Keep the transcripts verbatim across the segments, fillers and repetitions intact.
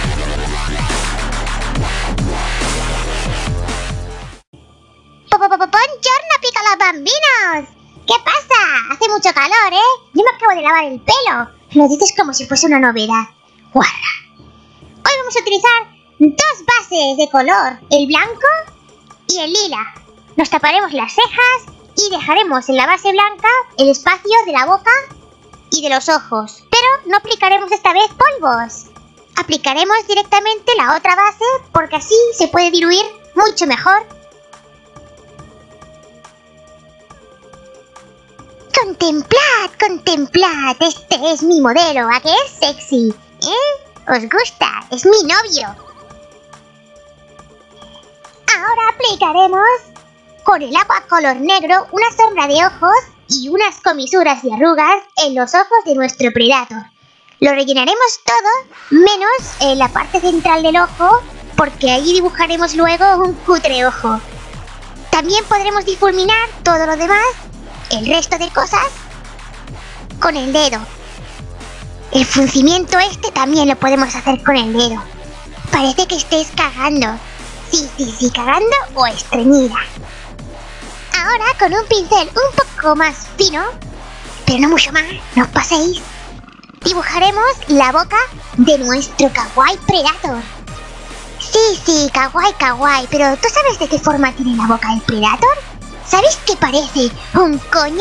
¡Buongiorno, piccolo bambinos! ¿Qué pasa? Hace mucho calor, ¿eh? Yo me acabo de lavar el pelo. Lo dices como si fuese una novedad. Guarra. Hoy vamos a utilizar dos bases de color, el blanco y el lila. Nos taparemos las cejas y dejaremos en la base blanca el espacio de la boca y de los ojos. Pero no aplicaremos esta vez polvos. Aplicaremos directamente la otra base porque así se puede diluir mucho mejor. Contemplad, contemplad, este es mi modelo, ¿a qué es sexy? ¿Eh? ¿Os gusta? Es mi novio. Ahora aplicaremos con el agua color negro una sombra de ojos y unas comisuras y arrugas en los ojos de nuestro Predator. Lo rellenaremos todo, menos en la parte central del ojo, porque allí dibujaremos luego un cutre ojo. También podremos difuminar todo lo demás, el resto de cosas, con el dedo. El fruncimiento este también lo podemos hacer con el dedo. Parece que estés cagando. Sí, sí, sí, cagando o estreñida. Ahora con un pincel un poco más fino, pero no mucho más, no os paséis, dibujaremos la boca de nuestro kawaii Predator. Sí, sí, kawaii, kawaii, pero ¿tú sabes de qué forma tiene la boca el Predator? ¿Sabéis que parece un coño?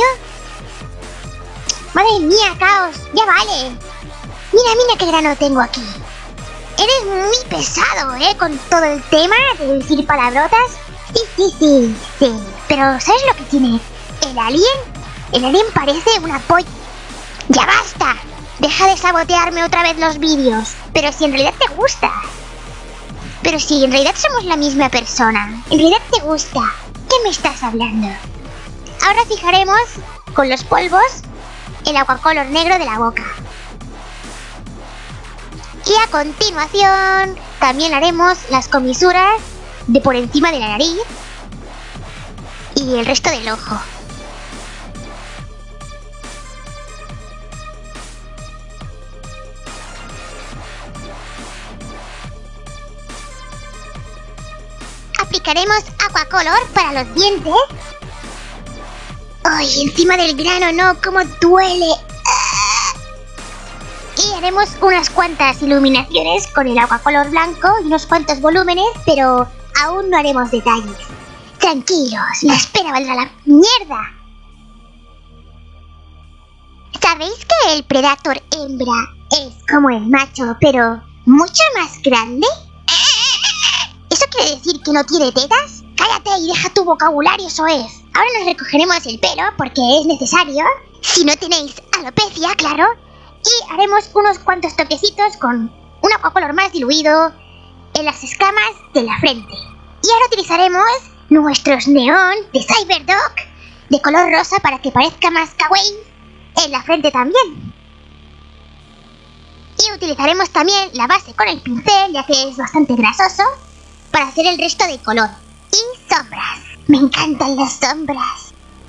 Madre mía, Caos, ya vale. Mira, mira qué grano tengo aquí. Eres muy pesado, ¿eh? Con todo el tema de decir palabrotas. Sí, sí, sí, sí. Pero ¿sabes lo que tiene el alien? El alien parece una polla. ¡Ya basta! Deja de sabotearme otra vez los vídeos. Pero si en realidad te gusta. Pero si en realidad somos la misma persona. En realidad te gusta. ¿Qué me estás hablando? Ahora fijaremos con los polvos el aguacolor negro de la boca. Y a continuación también haremos las comisuras de por encima de la nariz y el resto del ojo. Aplicaremos aguacolor para los dientes. ¡Ay, encima del grano no! ¡Cómo duele! Y haremos unas cuantas iluminaciones con el aguacolor blanco y unos cuantos volúmenes, pero aún no haremos detalles. Tranquilos, la espera valdrá la mierda. ¿Sabéis que el Predator hembra es como el macho, pero mucho más grande? ¿Eso quiere decir que no tiene tetas? Cállate y deja tu vocabulario, soez. Ahora nos recogeremos el pelo porque es necesario. Si no tenéis alopecia, claro. Y haremos unos cuantos toquecitos con un aguacolor más diluido en las escamas de la frente. Y ahora utilizaremos nuestros neón de Cyberdog de color rosa para que parezca más kawaii en la frente también. Y utilizaremos también la base con el pincel, ya que es bastante grasoso, para hacer el resto de color. Y sombras. Me encantan las sombras.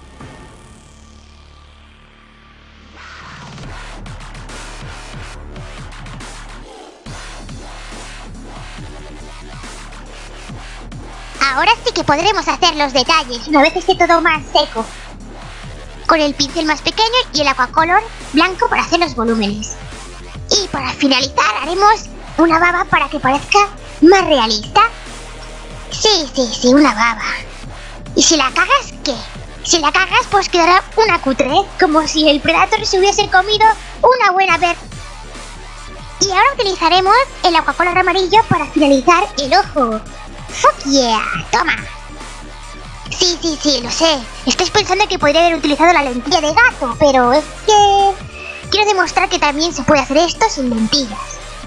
Ahora sí que podremos hacer los detalles una vez esté todo más seco. Con el pincel más pequeño y el aguacolor blanco para hacer los volúmenes. Y para finalizar haremos una baba para que parezca más realista. Sí, sí, sí, una baba. ¿Y si la cagas, qué? Si la cagas, pues quedará una cutre, como si el Predator se hubiese comido una buena ver. Y ahora utilizaremos el aguacolor amarillo para finalizar el ojo. ¡Fuck yeah! ¡Toma! Sí, sí, sí, lo sé. Estáis pensando que podría haber utilizado la lentilla de gato, pero es que quiero demostrar que también se puede hacer esto sin lentillas.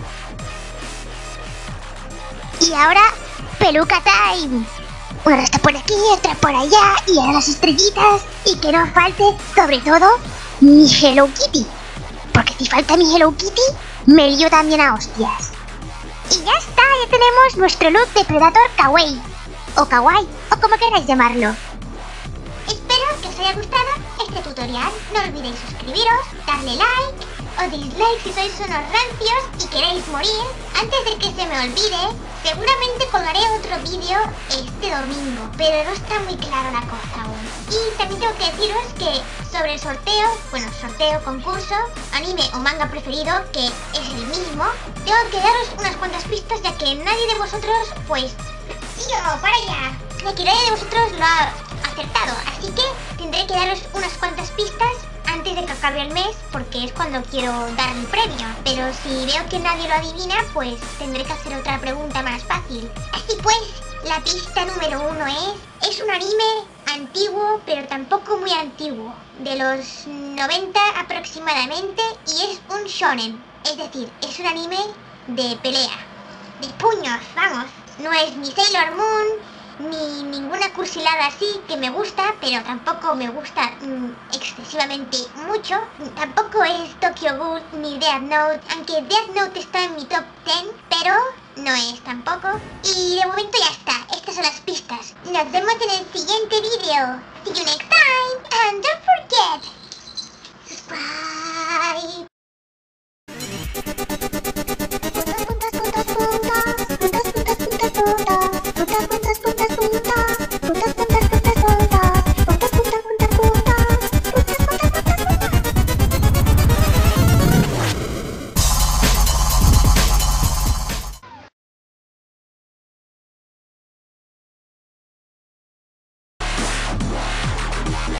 Y ahora, peluca time. Una rasta por aquí, otra por allá, y ahora las estrellitas. Y que no falte, sobre todo, mi Hello Kitty. Porque si falta mi Hello Kitty, me lío también a hostias. Y ya está, ya tenemos nuestro look de Predator kawaii. O kawaii, o como queráis llamarlo. Espero que os haya gustado este tutorial. No olvidéis suscribiros, darle like, o dislike si sois unos rancios y queréis morir. Antes de que se me olvide, seguramente colgaré otro vídeo este domingo, pero no está muy claro la cosa aún. Y también tengo que deciros que sobre el sorteo, bueno, sorteo, concurso, anime o manga preferido, que es el mismo, tengo que daros unas cuantas pistas, ya que nadie de vosotros, pues... ¡Tío, para allá! Ya que nadie de vosotros lo ha acertado, así que tendré que daros unas cuantas pistas antes de que acabe el mes, porque es cuando quiero dar el premio. Pero si veo que nadie lo adivina, pues tendré que hacer otra pregunta más fácil. Así pues, la pista número uno es... Es un anime antiguo, pero tampoco muy antiguo, de los noventa aproximadamente, y es un shonen. Es decir, es un anime de pelea, de puños, vamos. No es ni Sailor Moon, ni ninguna cursilada así, que me gusta, pero tampoco me gusta mmm, excesivamente mucho. Tampoco es Tokyo Ghoul ni Death Note, aunque Death Note está en mi top diez, pero no es tampoco. Y de momento ya está, estas son las pistas. Nos vemos en el siguiente vídeo. See you next time.